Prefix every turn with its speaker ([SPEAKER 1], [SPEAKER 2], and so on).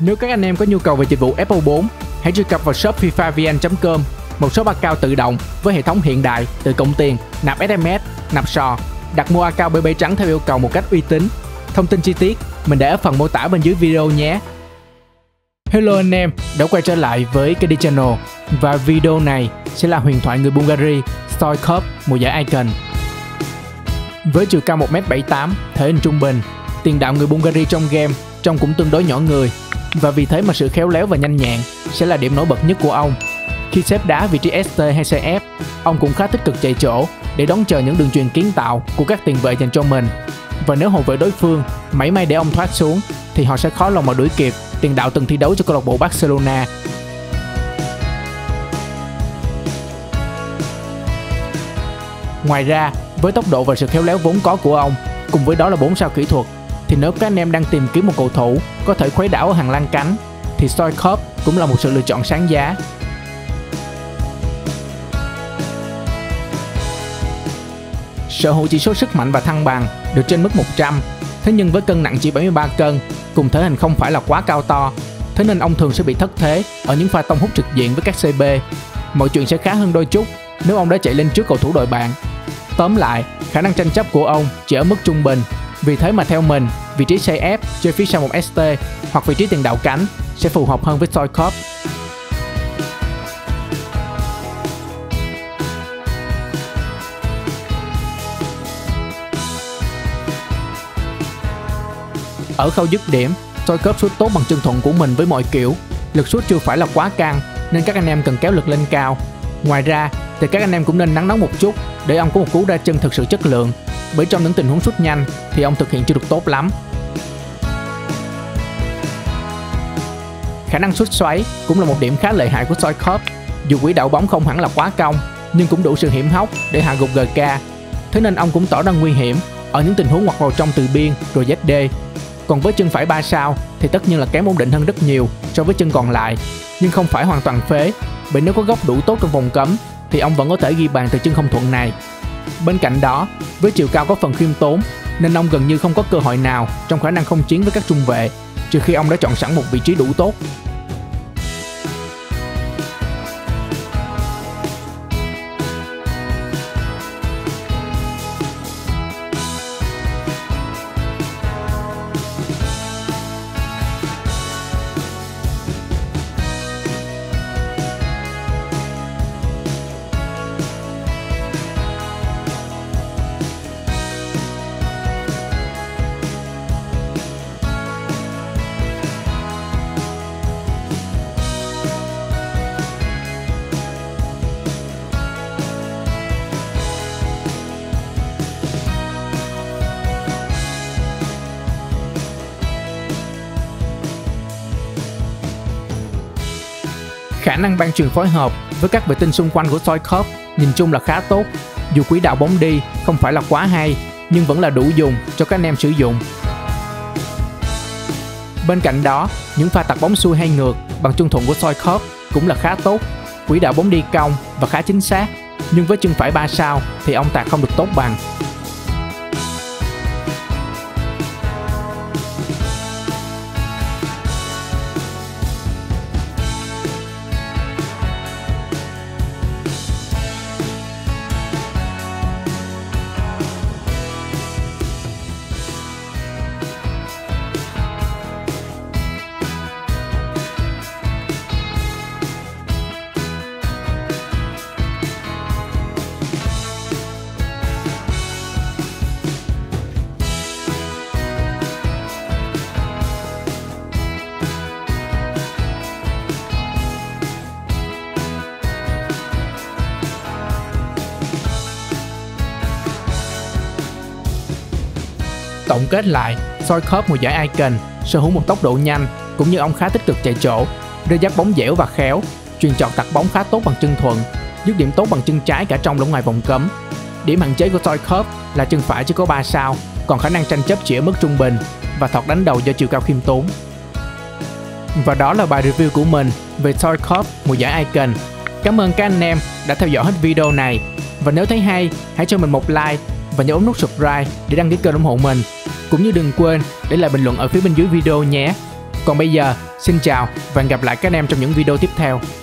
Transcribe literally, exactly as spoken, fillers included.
[SPEAKER 1] Nếu các anh em có nhu cầu về dịch vụ F O bốn, hãy truy cập vào shop fifavn chấm com, một shop account tự động với hệ thống hiện đại, tự cộng tiền, nạp S M S, nạp sò, đặt mua account bê bê trắng theo yêu cầu một cách uy tín. Thông tin chi tiết mình để ở phần mô tả bên dưới video nhé. Hello anh em, đã quay trở lại với K D Channel và video này sẽ là huyền thoại người Bulgaria Stoichkov mùa giải Icon. Với chiều cao một mét bảy mươi tám, thể hình trung bình, tiền đạo người Bulgaria trong game trông cũng tương đối nhỏ người và vì thế mà sự khéo léo và nhanh nhẹn sẽ là điểm nổi bật nhất của ông. Khi xếp đá vị trí S T hay C F, ông cũng khá tích cực chạy chỗ để đón chờ những đường chuyền kiến tạo của các tiền vệ dành cho mình. Và nếu hậu vệ đối phương mảy may để ông thoát xuống thì họ sẽ khó lòng mà đuổi kịp tiền đạo từng thi đấu cho câu lạc bộ Barcelona. Ngoài ra, với tốc độ và sự khéo léo vốn có của ông, cùng với đó là bốn sao kỹ thuật, thì nếu các anh em đang tìm kiếm một cầu thủ có thể khuấy đảo ở hàng lan cánh thì Stoichkov cũng là một sự lựa chọn sáng giá. Sở hữu chỉ số sức mạnh và thăng bằng được trên mức một trăm, thế nhưng với cân nặng chỉ bảy mươi ba cân cùng thể hình không phải là quá cao to, thế nên ông thường sẽ bị thất thế ở những pha tông hút trực diện với các C B. Mọi chuyện sẽ khá hơn đôi chút nếu ông đã chạy lên trước cầu thủ đội bạn. Tóm lại, khả năng tranh chấp của ông chỉ ở mức trung bình, vì thế mà theo mình, vị trí C F chơi phía sau một S T hoặc vị trí tiền đạo cánh sẽ phù hợp hơn với Stoichkov. Ở khâu dứt điểm, Stoichkov sút tốt bằng chân thuận của mình với mọi kiểu. Lực sút chưa phải là quá căng nên các anh em cần kéo lực lên cao. Ngoài ra thì các anh em cũng nên nắng nóng một chút để ông có một cú ra chân thực sự chất lượng, bởi trong những tình huống sút nhanh thì ông thực hiện chưa được tốt lắm. Khả năng sút xoáy cũng là một điểm khá lợi hại của Stoichkov. Dù quỹ đạo bóng không hẳn là quá cong nhưng cũng đủ sự hiểm hóc để hạ gục G K. Thế nên ông cũng tỏ ra nguy hiểm ở những tình huống ngoặt vào trong từ biên rồi Z D. Còn với chân phải ba sao thì tất nhiên là kém ổn định hơn rất nhiều so với chân còn lại, nhưng không phải hoàn toàn phế, bởi nếu có góc đủ tốt trong vòng cấm thì ông vẫn có thể ghi bàn từ chân không thuận này. Bên cạnh đó, với chiều cao có phần khiêm tốn nên ông gần như không có cơ hội nào trong khả năng không chiến với các trung vệ, trừ khi ông đã chọn sẵn một vị trí đủ tốt. Khả năng ban truyền phối hợp với các vệ tinh xung quanh của Stoichkov nhìn chung là khá tốt. Dù quỹ đạo bóng đi không phải là quá hay nhưng vẫn là đủ dùng cho các anh em sử dụng. Bên cạnh đó, những pha tạt bóng xuôi hay ngược bằng chân thuận của Stoichkov cũng là khá tốt. Quỹ đạo bóng đi cong và khá chính xác, nhưng với chân phải ba sao thì ông tạt không được tốt bằng. Tổng kết lại, Stoichkov mùa giải Icon sở hữu một tốc độ nhanh cũng như ông khá tích cực chạy chỗ, rơi dắt bóng dẻo và khéo, chuyền chọt tạt bóng khá tốt bằng chân thuận, dứt điểm tốt bằng chân trái cả trong lẫn ngoài vòng cấm. Điểm hạn chế của Stoichkov là chân phải chỉ có ba sao, còn khả năng tranh chấp chỉ ở mức trung bình và thọt đánh đầu do chiều cao khiêm tốn. Và đó là bài review của mình về Stoichkov mùa giải Icon. Cảm ơn các anh em đã theo dõi hết video này, và nếu thấy hay hãy cho mình một like và nhớ bấm nút subscribe để đăng ký kênh ủng hộ mình, cũng như đừng quên để lại bình luận ở phía bên dưới video nhé. Còn bây giờ, xin chào và hẹn gặp lại các anh em trong những video tiếp theo.